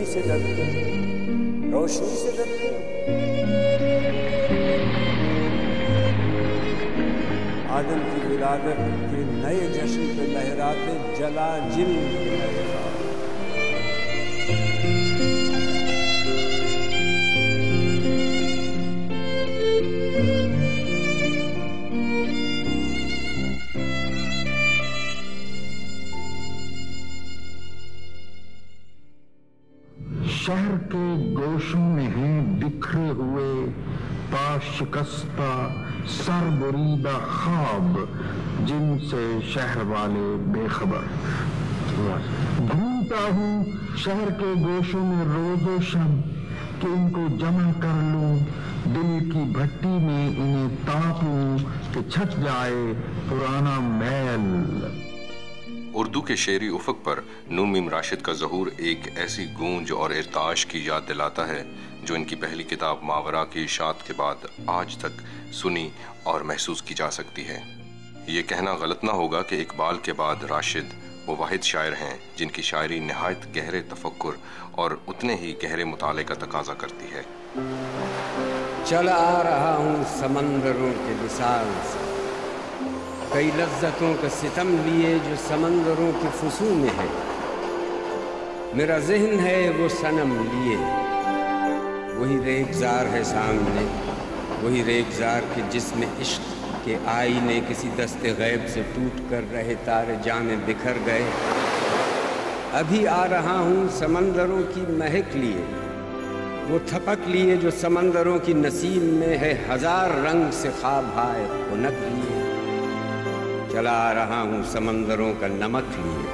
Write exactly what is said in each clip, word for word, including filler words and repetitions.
से डरते हो, रोशनी से डरते हो। आदम की विलादत के नए जश्न पे लहराते जला जिल लहरा। शहर के गोशों में हैं बिखरे हुए पाशिकस्ता सरबरीदा ख्वाब, जिनसे शहर वाले बेखबर। घूमता हूँ शहर के गोशों में रोजो शब कि इनको जमा कर लूं, दिल की भट्टी में इन्हें ताप लूं कि छट जाए पुराना मैल। उर्दू के शेरी उफक पर नून मीम राशिद का ज़हूर एक ऐसी गूंज और इर्ताश की याद दिलाता है जो इनकी पहली किताब मावरा की इशात के बाद आज तक सुनी और महसूस की जा सकती है। ये कहना गलत ना होगा कि इकबाल के बाद राशिद वो वाहिद शायर हैं जिनकी शायरी निहायत गहरे तफक्कुर और उतने ही गहरे मुताले का तकाजा करती है। चला आ रहा हूँ समंदरों के विशाल से, कई लज्जतों का सितम लिए जो समंदरों के फुसू में है। मेरा ज़हन है वो सनम लिए, वही रेगजार है सामने, वही रेगजार के जिसमें इश्क के आईने किसी दस्ते गैब से टूट कर रहे तारे जाने बिखर गए। अभी आ रहा हूँ समंदरों की महक लिए, वो थपक लिए जो समंदरों की नसीम में है, हजार रंग से ख्वाब आए खुनक लिए। चला आ रहा हूँ समंदरों का नमक लिए।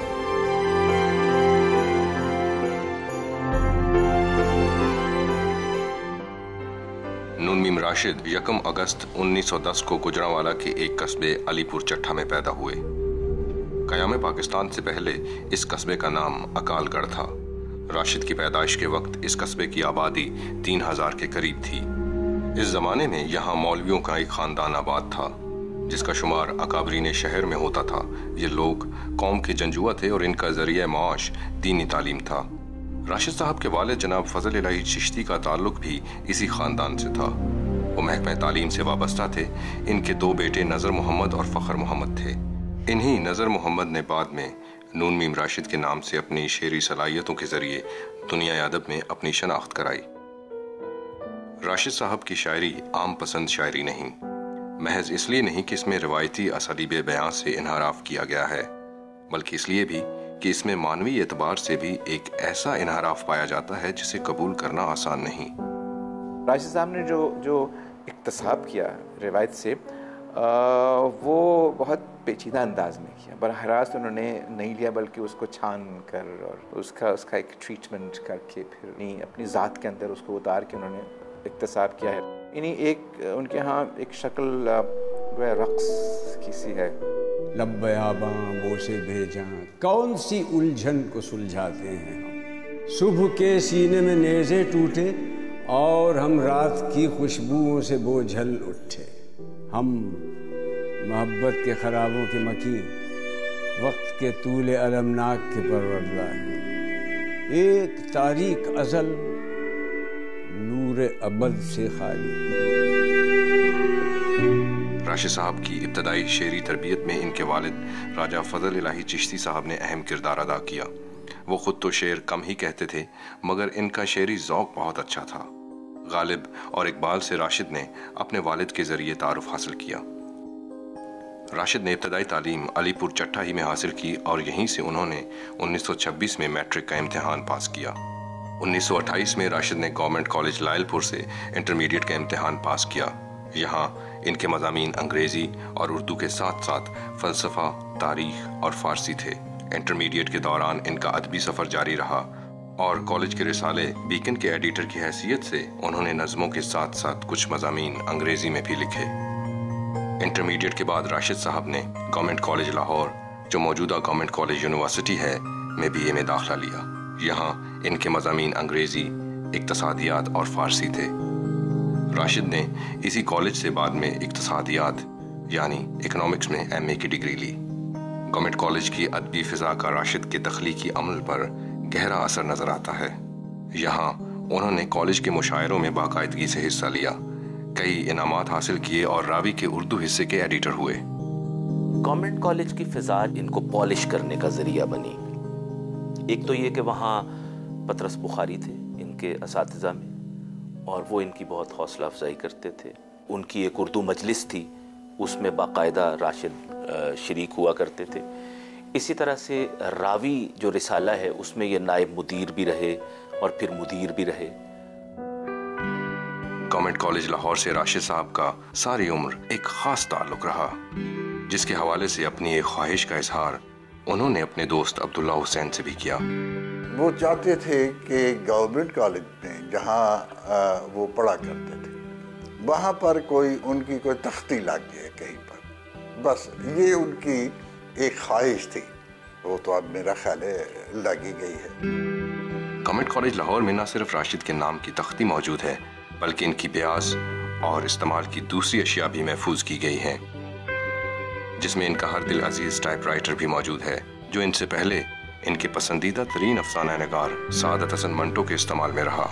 नून मीम राशिद यकम अगस्त उन्नीस सौ दस को गुजरांवाला के एक कस्बे अलीपुर चट्ठा में पैदा हुए। कयाम पाकिस्तान से पहले इस कस्बे का नाम अकालगढ़ था। राशिद की पैदाइश के वक्त इस कस्बे की आबादी तीन हजार के करीब थी। इस जमाने में यहाँ मौलवियों का एक खानदान आबाद था जिसका शुमार अकाबरीन शहर में होता था। ये लोग कौम के जंजुआ थे और इनका जरिया माश दीनी तालीम था। राशिद साहब के वालिद जनाब फजल इलाही चिश्ती का ताल्लुक भी इसी खानदान से था। वो महकमा तालीम से वाबस्ता थे। इनके दो बेटे नज़र मोहम्मद और फ़खर मोहम्मद थे। इन्हीं नज़र मोहम्मद ने बाद में नून मीम राशिद के नाम से अपनी शेरी सलाहियतों के जरिए दुनिया अदब में अपनी शनाख्त कराई। राशिद साहब की शायरी आम पसंद शायरी नहीं, महज इसलिए नहीं कि इसमें रिवायती असलीब बयां से इन्हराफ किया गया है, बल्कि इसलिए भी कि इसमें मानवी एतबार से भी एक ऐसा इन्हराफ पाया जाता है जिसे कबूल करना आसान नहीं। राशिद साहब ने जो जो इक्तसाब किया रिवायत से, आ, वो बहुत पेचीदा अंदाज में किया। बरह रास्त उन्होंने नहीं लिया बल्कि उसको छान कर और उसका उसका एक ट्रीटमेंट करके फिर नहीं अपनी ज़ात के अंदर उसको उतार के उन्होंने इक्तसाब किया है। इन्हीं एक उनके यहाँ एक शक्ल वह रक्स की सी है। लब्बयाबां बोसे भेजा कौन सी उलझन को सुलझाते हैं हम, सुबह के सीने में नेज़े टूटे और हम रात की खुशबुओं से बोझल उठे। हम मोहब्बत के खराबों के मकीन, वक्त के तूले अलमनाक के परवरदा हैं। एक तारीक अज़ल नूर अबद से खाली। राशिद साहब की इब्तदाई शेरी तरबियत में इनके वालिद राजा फजल इलाही चिश्ती साहब ने अहम किरदार अदा किया। वो खुद तो शेर कम ही कहते थे मगर इनका शेरी ज़ौक़ बहुत अच्छा था। गालिब और इकबाल से राशिद ने अपने वालिद के जरिए तारुफ हासिल किया। राशिद ने इब्तदाई तालीम अलीपुर चट्ठा ही में हासिल की और यहीं से उन्होंने उन्नीस सौ छब्बीस में मैट्रिक का इम्तिहान पास किया। उन्नीस सौ अट्ठाईस में राशिद ने गवर्नमेंट कॉलेज लायलपुर से इंटरमीडिएट का इम्तिहान पास किया। यहाँ इनके मज़ामीन अंग्रेज़ी और उर्दू के साथ साथ फ़लसफ़ा, तारीख़ और फ़ारसी थे। इंटरमीडिएट के दौरान इनका अदबी सफ़र जारी रहा और कॉलेज के रिसाले बीकन के एडिटर की हैसियत से उन्होंने नज़मों के साथ साथ कुछ मज़ामीन अंग्रेज़ी में भी लिखे। इंटरमीडिएट के बाद राशिद साहब ने गवर्नमेंट कॉलेज लाहौर, जो मौजूदा गवर्नमेंट कॉलेज यूनिवर्सिटी है, में बी ए में दाखिला लिया। यहाँ इनके मज़ामीन अंग्रेज़ी, इक्तसादियात और फ़ारसी थे। राशिद ने इसी कॉलेज से बाद में इक्तसादियात यानी इकोनॉमिक्स में एम ए की डिग्री ली। गवर्नमेंट कॉलेज की अदबी फ़िज़ा का राशिद के तख्लीकी अमल पर गहरा असर नज़र आता है। यहाँ उन्होंने कॉलेज के मुशायरों में बाकायदगी से हिस्सा लिया, कई इनामात हासिल किए और रावी के उर्दू हिस्से के एडिटर हुए। गवर्नमेंट कॉलेज की फिजा इनको पॉलिश करने का जरिया बनी। एक तो ये कि वहाँ पतरस बुखारी थे इनके असातिज़ा में, और वो इनकी बहुत हौसला अफजाई करते थे। उनकी एक उर्दू मजलिस थी, उसमें बाकायदा राशिद शरीक हुआ करते थे। इसी तरह से रावी जो रिसाला है उसमें ये नायब मुदीर भी रहे और फिर मुदीर भी रहे। गवर्नमेंट कॉलेज लाहौर से राशिद साहब का सारी उम्र एक खास ताल्लुक रहा, जिसके हवाले से अपनी एक ख्वाहिश का इजहार उन्होंने अपने दोस्त अब्दुल्ला हुसैन से भी किया। वो चाहते थे कि गवर्नमेंट कॉलेज में जहाँ वो पढ़ा करते थे वहाँ पर कोई उनकी कोई तख्ती लग जाए कहीं पर, बस ये उनकी एक ख्वाहिश थी। वो तो अब मेरा ख्याल है लगी गई है। गवर्नमेंट कॉलेज लाहौर में न सिर्फ राशिद के नाम की तख्ती मौजूद है, बल्कि इनकी ब्यास और इस्तेमाल की दूसरी अशिया भी महफूज की गई हैं, जिसमें इनका हर दिल अजीज टाइपराइटर भी मौजूद है, जो इनसे पहले इनके पसंदीदा तरीन अफसाना नगार सादत हसन मंटो के इस्तेमाल में रहा।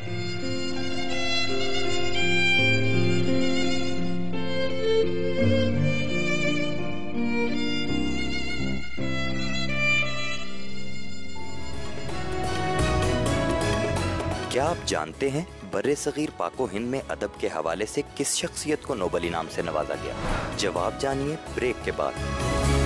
क्या आप जानते हैं बर्रे सगीर पाको हिंद में अदब के हवाले से किस शख्सियत को नोबल इनाम से नवाजा गया? जवाब जानिए ब्रेक के बाद।